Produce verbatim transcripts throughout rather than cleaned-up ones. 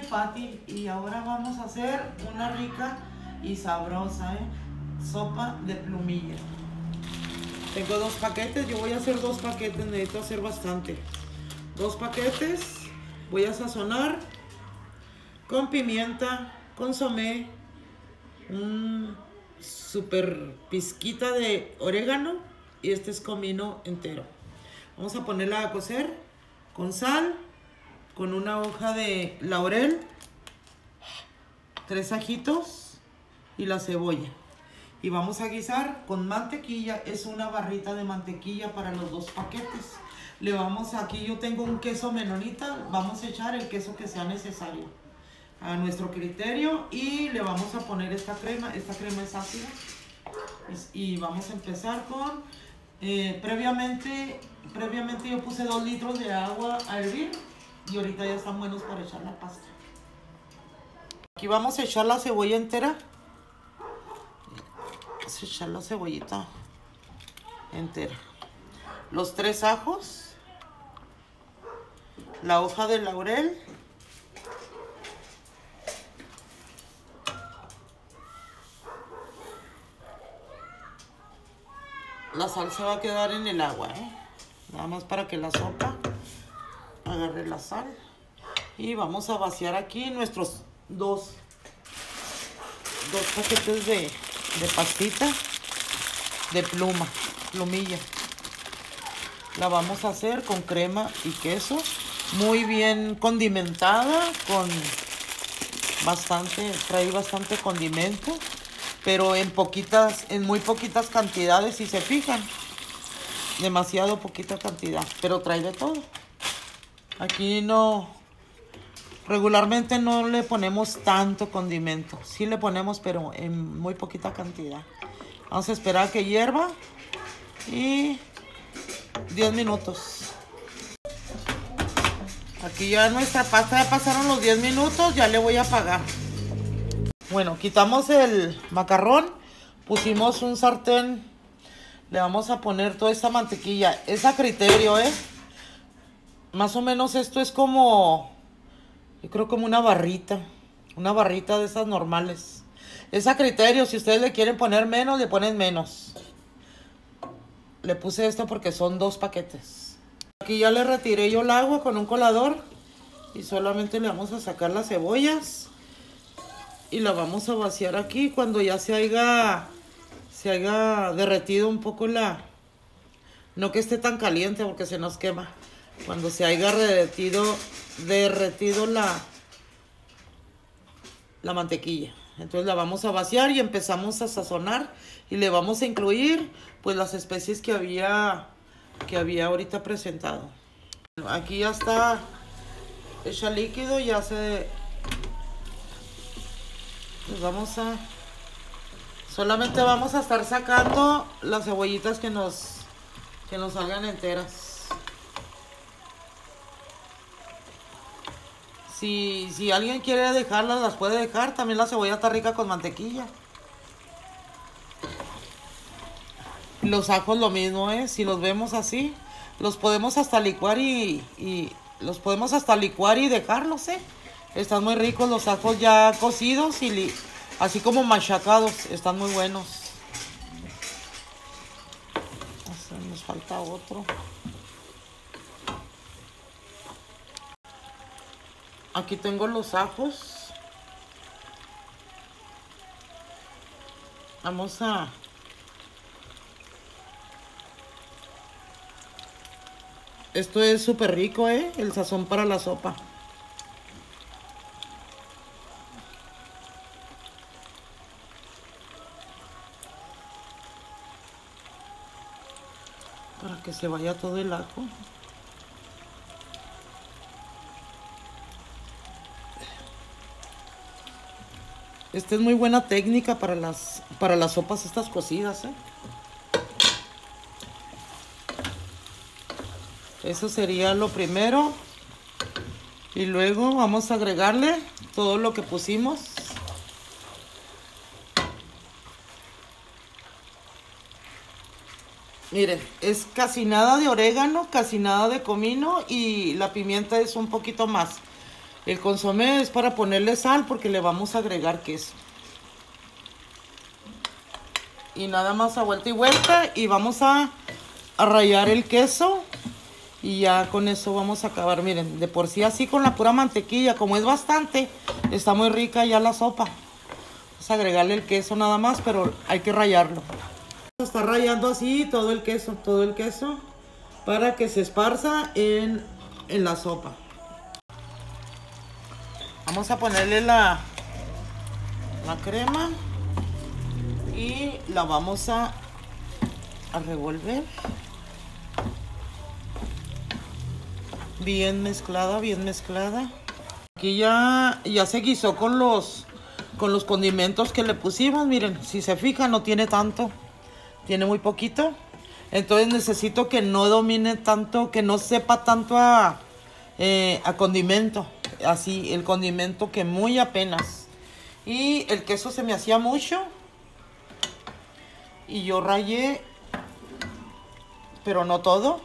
Patti y ahora vamos a hacer una rica y sabrosa ¿eh? sopa de plumilla. Tengo dos paquetes, yo voy a hacer dos paquetes, necesito hacer bastante. Dos paquetes, voy a sazonar con pimienta, consomé, un super pizquita de orégano y este es comino entero. Vamos a ponerla a cocer con sal, con una hoja de laurel, tres ajitos y la cebolla. Y vamos a guisar con mantequilla, es una barrita de mantequilla para los dos paquetes. Le vamos, aquí yo tengo un queso menonita, vamos a echar el queso que sea necesario a nuestro criterio y le vamos a poner esta crema, esta crema es ácida. Y vamos a empezar con, eh, previamente, previamente yo puse dos litros de agua a hervir y ahorita ya están buenos para echar la pasta. Aquí vamos a echar la cebolla entera. Vamos a echar la cebollita entera. Los tres ajos. La hoja de laurel. La sal se va a quedar en el agua, ¿eh? Nada más para que la sopa agarre la sal. Y vamos a vaciar aquí nuestros dos, dos paquetes de, de pastita de pluma, plumilla. La vamos a hacer con crema y queso, muy bien condimentada, con bastante, trae bastante condimento, pero en poquitas, en muy poquitas cantidades, si se fijan, demasiado poquita cantidad, pero trae de todo. Aquí no, regularmente no le ponemos tanto condimento, sí le ponemos, pero en muy poquita cantidad. Vamos a esperar a que hierva y diez minutos. Aquí ya nuestra pasta ya pasaron los diez minutos, ya le voy a apagar. Bueno, quitamos el macarrón, pusimos un sartén, le vamos a poner toda esta mantequilla, es a criterio, ¿eh? Más o menos esto es como, yo creo como una barrita, una barrita de esas normales. Es a criterio, si ustedes le quieren poner menos, le ponen menos. Le puse esto porque son dos paquetes. Aquí ya le retiré yo el agua con un colador y solamente le vamos a sacar las cebollas. Y la vamos a vaciar aquí cuando ya se haya, se haya derretido un poco la... No que esté tan caliente porque se nos quema. Cuando se haya derretido, derretido la, la mantequilla. Entonces la vamos a vaciar y empezamos a sazonar. Y le vamos a incluir pues las especies que había, que había ahorita presentado. Aquí ya está hecha líquido, ya se... Pues vamos a... Solamente vamos a estar sacando las cebollitas que nos, que nos salgan enteras. Si, si alguien quiere dejarlas, las puede dejar. También la cebolla está rica con mantequilla. Los ajos lo mismo, ¿eh? Si los vemos así, los podemos hasta licuar y, y los podemos hasta licuar y dejarlos, ¿eh? Están muy ricos los ajos ya cocidos y li así como machacados. Están muy buenos. O sea, nos falta otro. Aquí tengo los ajos. Vamos a... Esto es súper rico, ¿eh? El sazón para la sopa. Para que se vaya todo el ajo. Esta es muy buena técnica para las, para las sopas estas cocidas, ¿eh? Eso sería lo primero. Y luego vamos a agregarle todo lo que pusimos. Miren, es casi nada de orégano, casi nada de comino y la pimienta es un poquito más. El consomé es para ponerle sal porque le vamos a agregar queso. Y nada más a vuelta y vuelta y vamos a, a rallar el queso. Y ya con eso vamos a acabar. Miren, de por sí así con la pura mantequilla, como es bastante, está muy rica ya la sopa. Vamos a agregarle el queso nada más, pero hay que rallarlo. Está rallando así todo el queso, todo el queso, para que se esparza en, en la sopa. Vamos a ponerle la, la crema y la vamos a, a revolver. Bien mezclada, bien mezclada. Aquí ya, ya se guisó con los, con los condimentos que le pusimos. Miren, si se fijan no tiene tanto, tiene muy poquito. Entonces necesito que no domine tanto, que no sepa tanto a, eh, a condimento. Así, el condimento que muy apenas. Y el queso se me hacía mucho. Y yo rallé, pero no todo.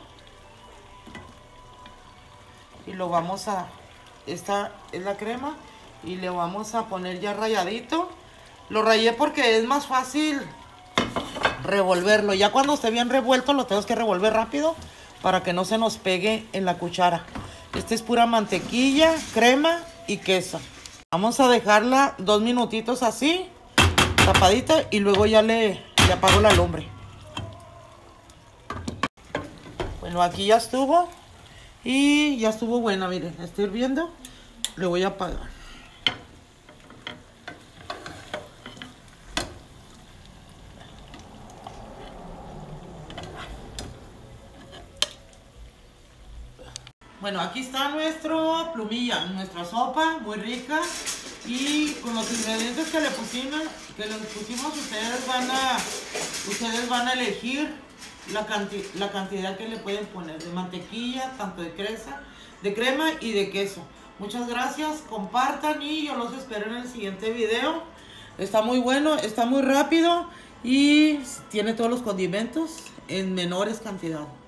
Y lo vamos a... Esta es la crema. Y le vamos a poner ya ralladito. Lo rayé porque es más fácil revolverlo. Ya cuando esté bien revuelto lo tenemos que revolver rápido para que no se nos pegue en la cuchara. Esta es pura mantequilla, crema y queso. Vamos a dejarla dos minutitos así, tapadita, y luego ya le, le apago la lumbre. Bueno, aquí ya estuvo. Y ya estuvo buena, miren, está hirviendo. Le voy a apagar. Bueno, aquí está nuestro plumilla, nuestra sopa, muy rica. Y con los ingredientes que le pusimos, que le pusimos ustedes van a, ustedes van a elegir la, canti la cantidad que le pueden poner de mantequilla, tanto de crema, de crema y de queso. Muchas gracias, compartan y yo los espero en el siguiente video. Está muy bueno, está muy rápido y tiene todos los condimentos en menores cantidades.